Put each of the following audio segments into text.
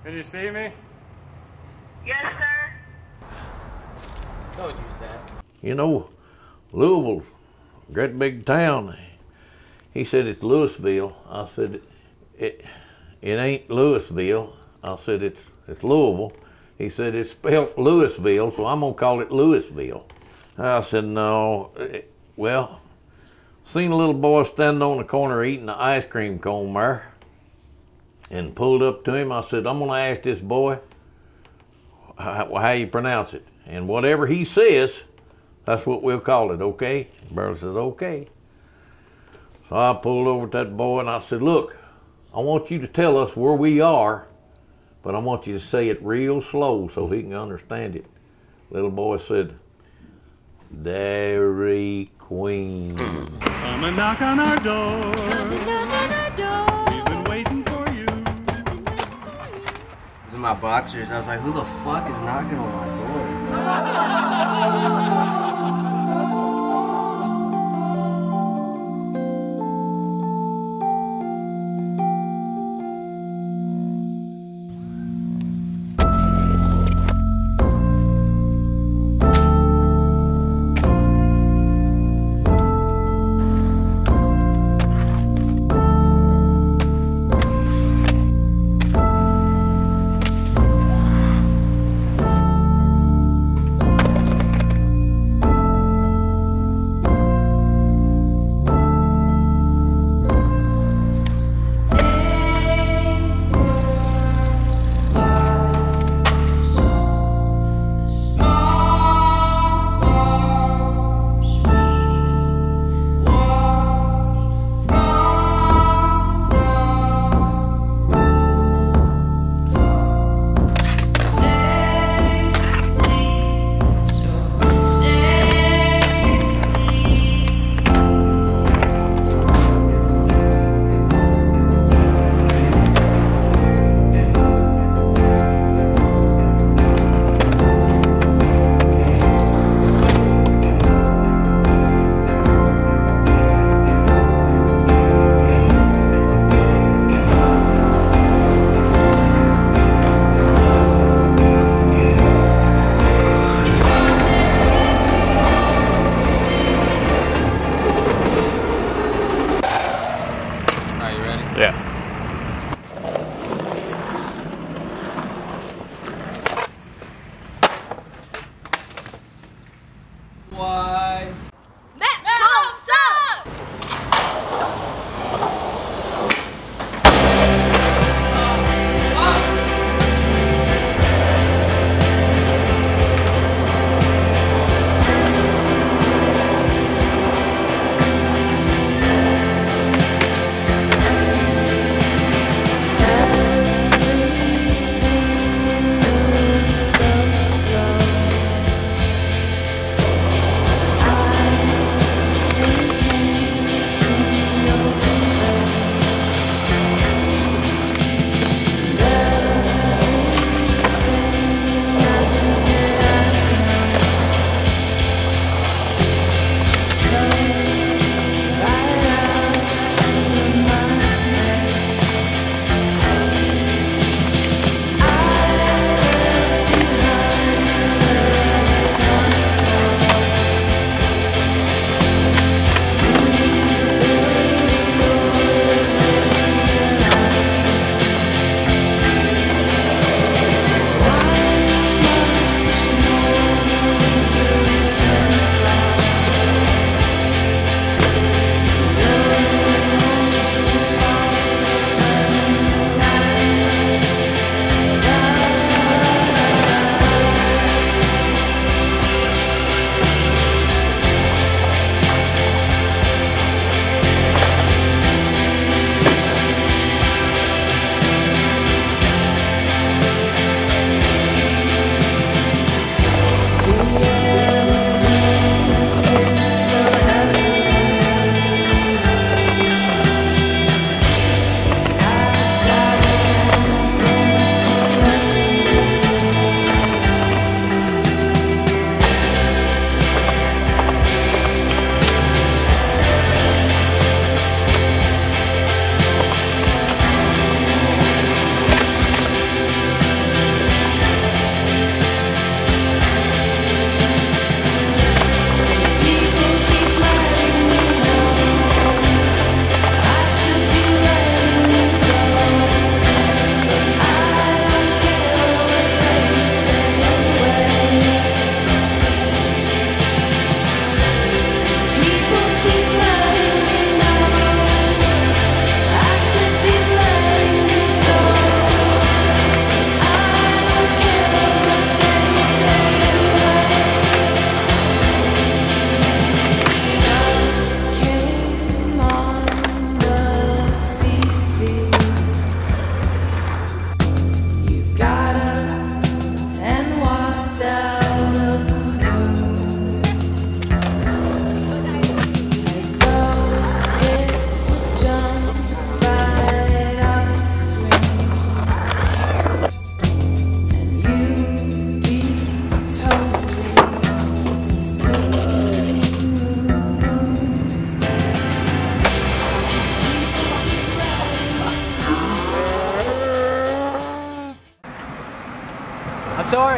Can you see me? Yes, sir. Don't use that. You know, Louisville's a great big town. He said it's Louisville. I said it ain't Louisville. I said it's Louisville. He said it's spelled Louisville, so I'm gonna call it Louisville. I said no. Well, seen a little boy standing on the corner eating an ice cream cone there, and pulled up to him. I said, I'm gonna ask this boy how you pronounce it, and whatever he says, that's what we'll call it, okay? The brother says, okay. So I pulled over to that boy and I said, look, I want you to tell us where we are, but I want you to say it real slow so he can understand it. Little boy said, Dairy Queen. Come and knock on our door. We've been waiting for you. These are my boxers. I was like, who the fuck is knocking on my door?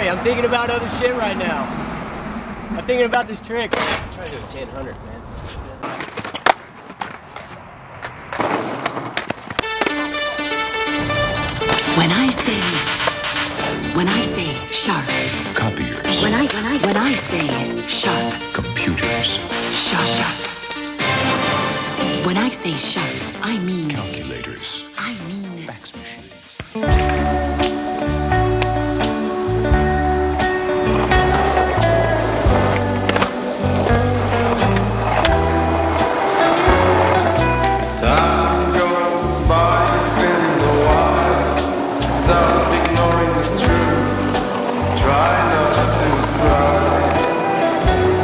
Hey, I'm thinking about other shit right now. I'm thinking about this trick. I'm trying to do a 1000, man. When I say sharp, Copiers. when I say sharp, Computers. sharp. When I say sharp, I mean Calculators. fax machines. Time goes by, spinning the wire. Stop ignoring the truth. Try not to cry.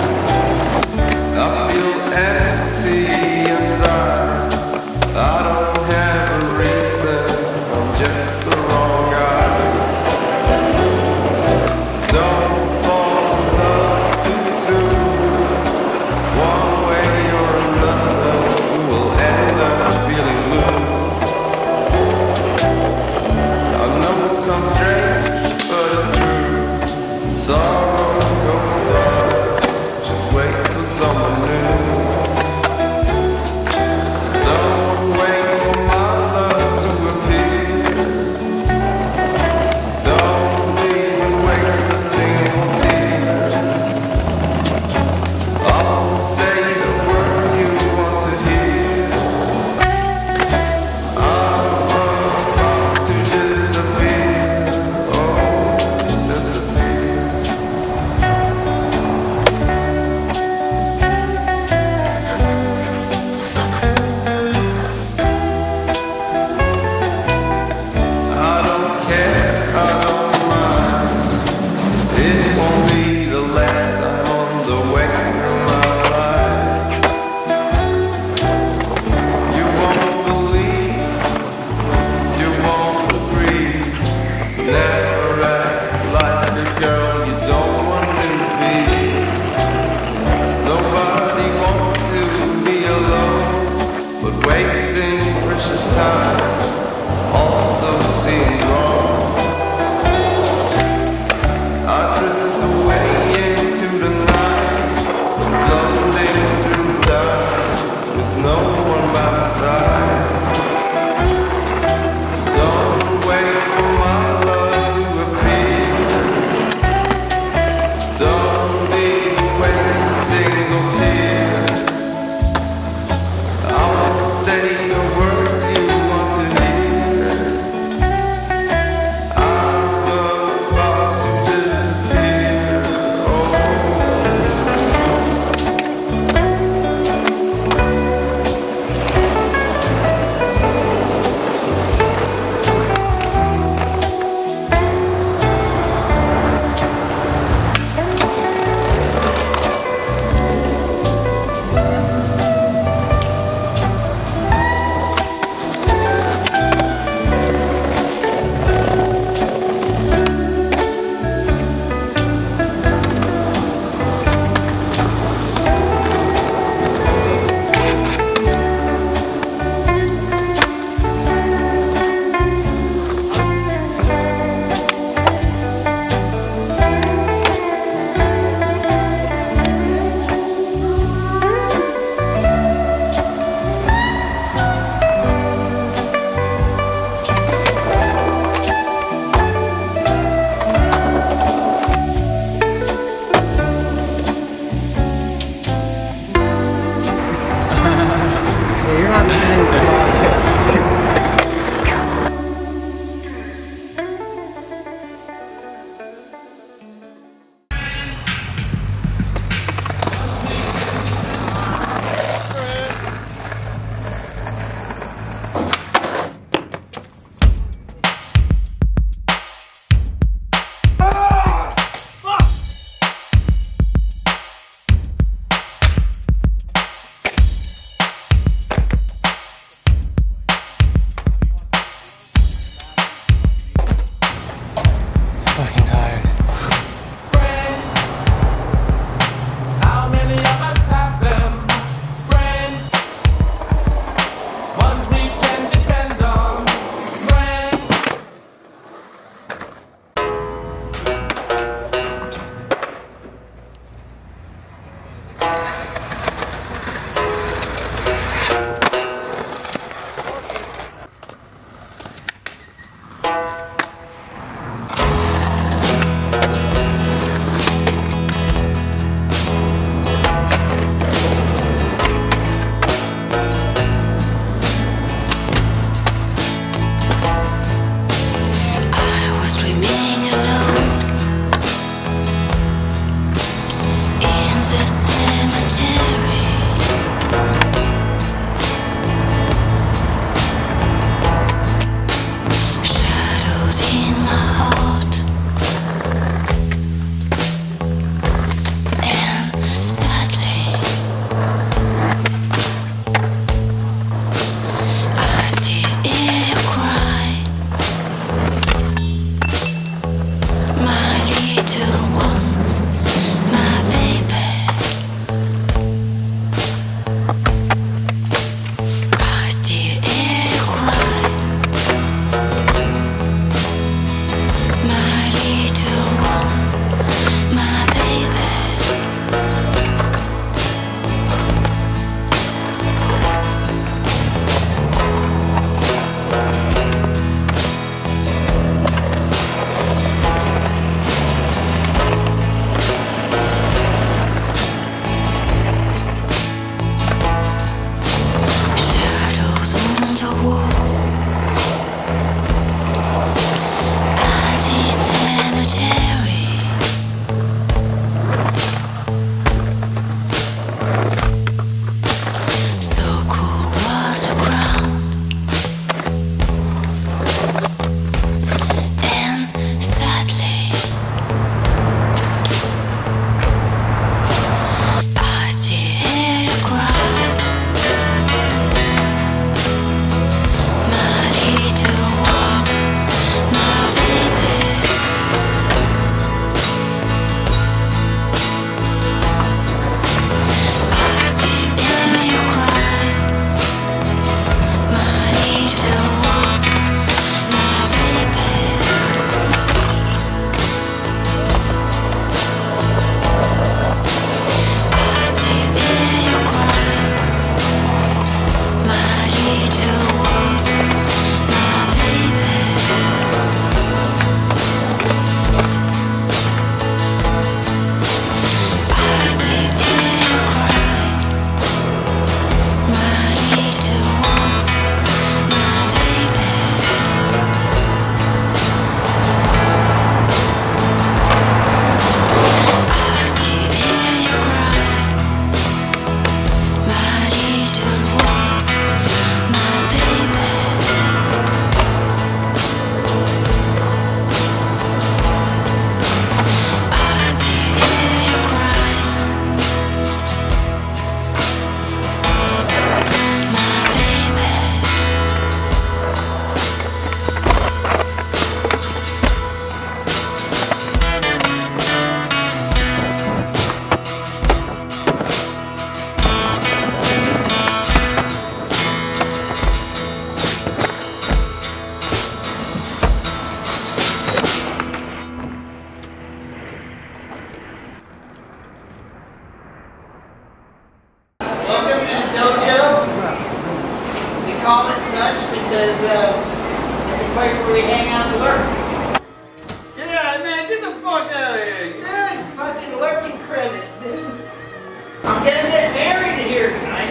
call it such because it's a place where we hang out and lurk. Get out, man! Get the fuck out of here! Dude, fucking lurking credits, dude. I'm gonna get married here tonight.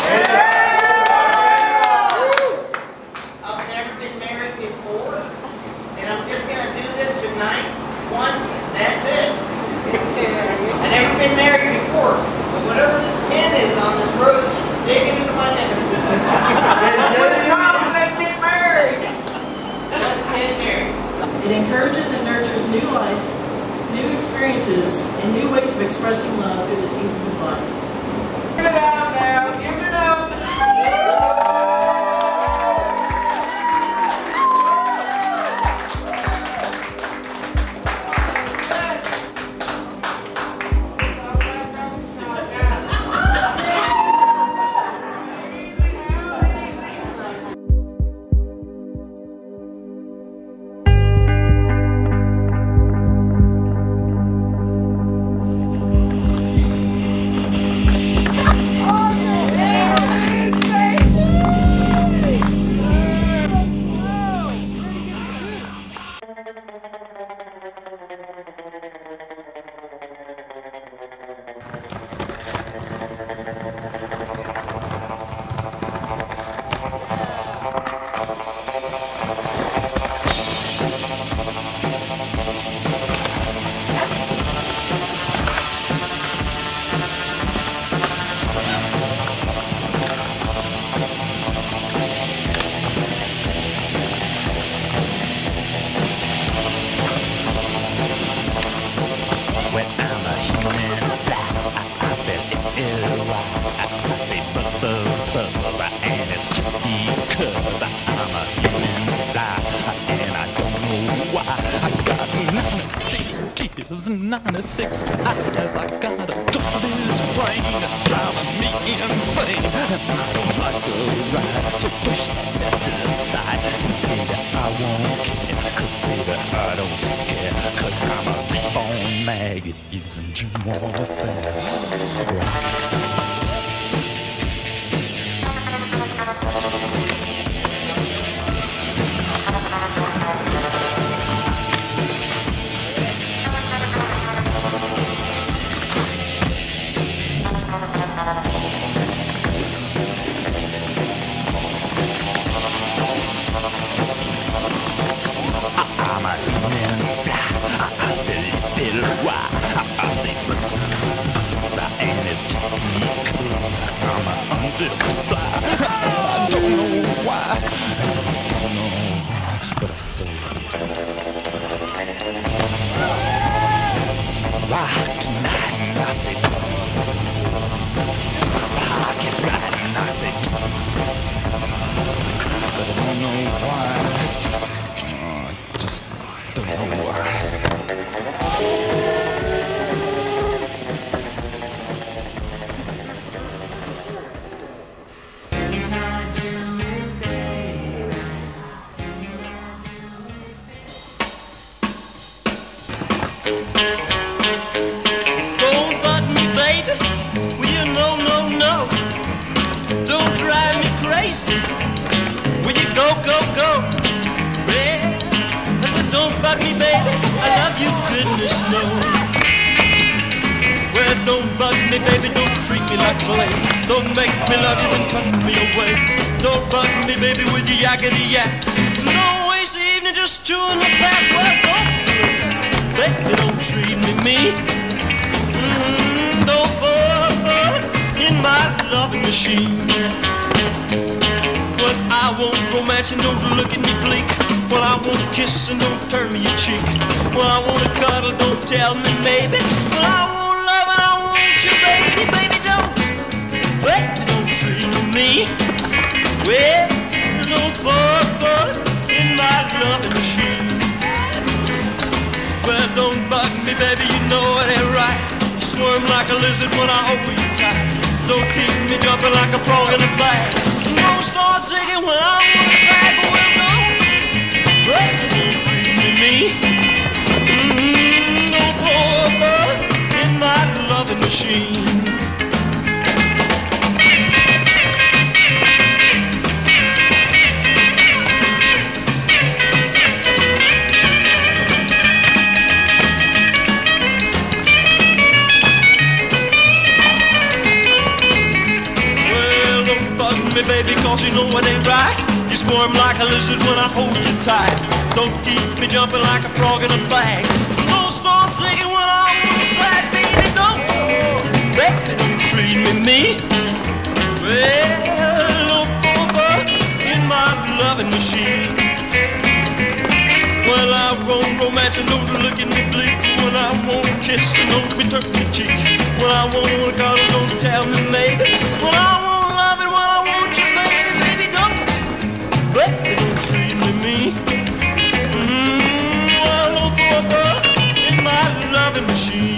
I've never been married before, and I'm just gonna do this tonight once, and that's it. I've never been married before, but whatever this pin is on this rose is digging into my neck. Let's get married. Let's get married. It encourages and nurtures new life, new experiences, and new ways of expressing love through the seasons of life. Give it up now. Give it up. Tears and 96 eyes. I got a garbage brain that's driving me insane. And I don't like to ride, so push that mess to the side. Baby, I won't care, cause baby, I don't scare. Cause I'm a reborn maggot using gym warfare. I don't know why, I don't know, but I say rock tonight and I say rock it right and I say but I don't know why, I just don't know why. Will you go, go, go? Yeah. I said, don't bug me, baby. I love you, goodness knows. Well, don't bug me, baby. Don't treat me like clay. Don't make me love you, then turn me away. Don't bug me, baby, with your yakety yak. No waste the evening, just two in the back. Well, don't do it. Baby, don't treat me mean. Don't fall in my loving machine. But I won't romance and don't look at me bleak. Well, I won't kiss and don't turn me your cheek. Well, I wanna cuddle, don't tell me maybe. Well, I won't love and I want you, baby. Baby, don't treat me. Well, don't fall in my loving machine. Well, don't bug me, baby, you know it ain't right. You squirm like a lizard when I hold you tight. Don't keep me jumping like a frog in a bag. Don't start singing when I want to sag. Well, don't treat me. Don't throw a bug in my loving machine. me, baby, cause you know it ain't right. You squirm like a lizard when I hold you tight. Don't keep me jumping like a frog in a bag. Don't start singing when I want to slide, baby, don't. Baby, don't treat me mean. Well, look for a bug in my loving machine. Well, I want romance and don't look at me bleak. When I want to kiss and don't be turn me cheek. When I want to cuddle, don't tell me maybe. When I want love and when I want you, baby, baby, don't. Baby, don't treat me mean. Well, look for a bug in my loving machine.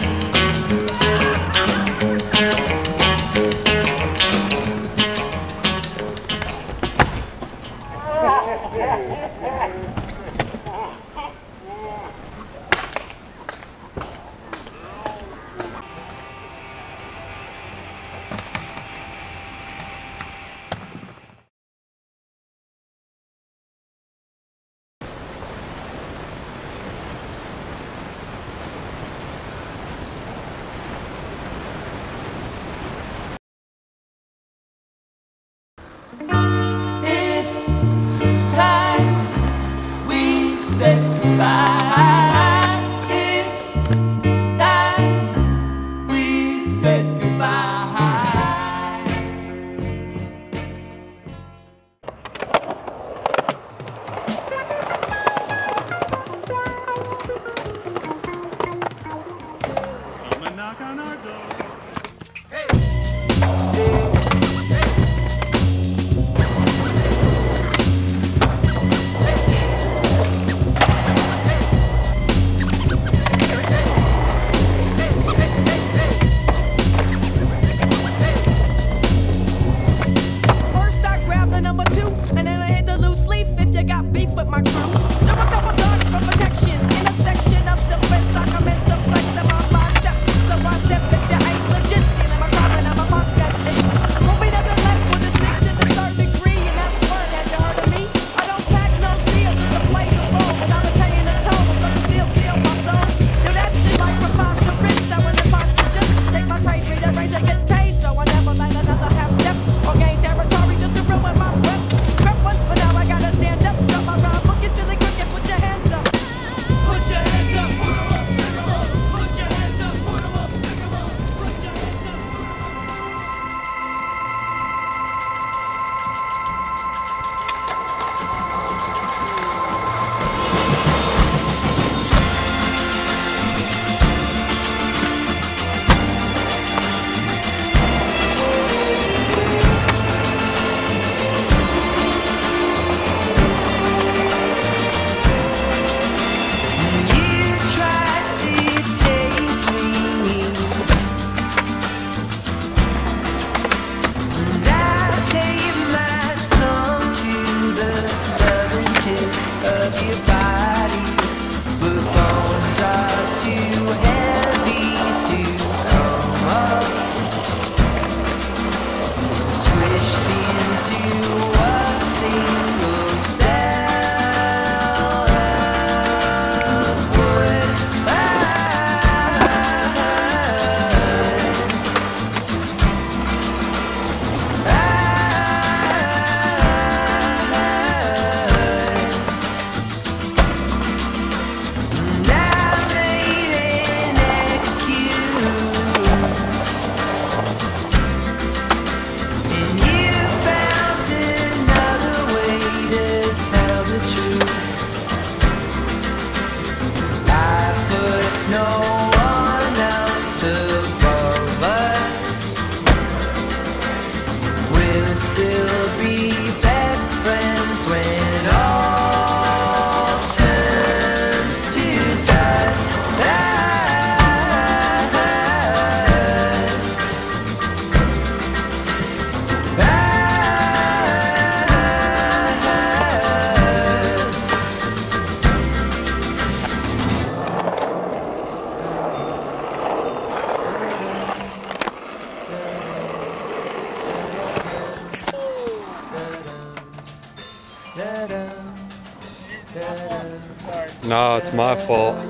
No, it's my fault.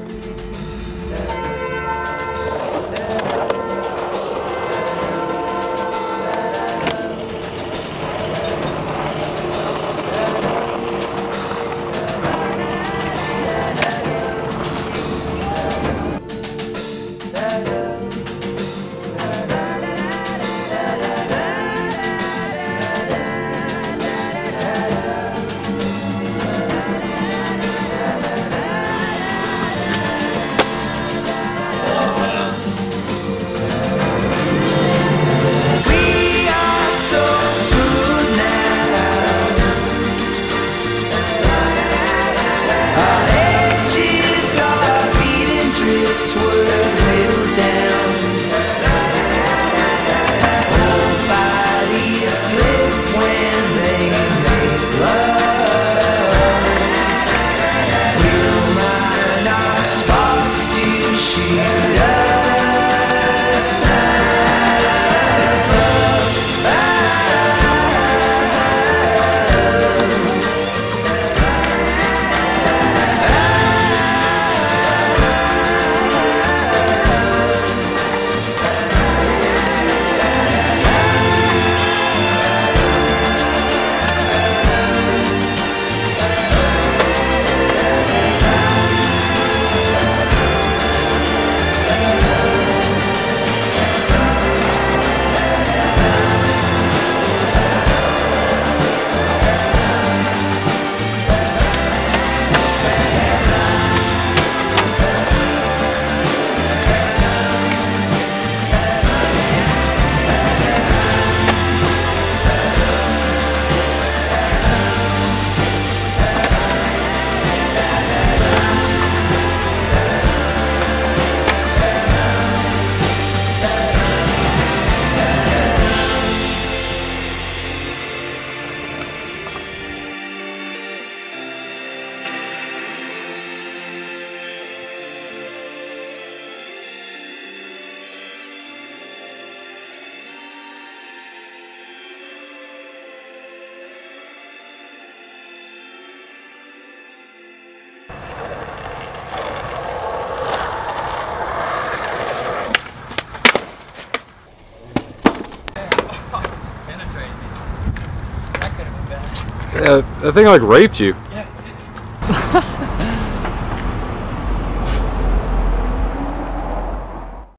Yeah, that thing like raped you. Yeah.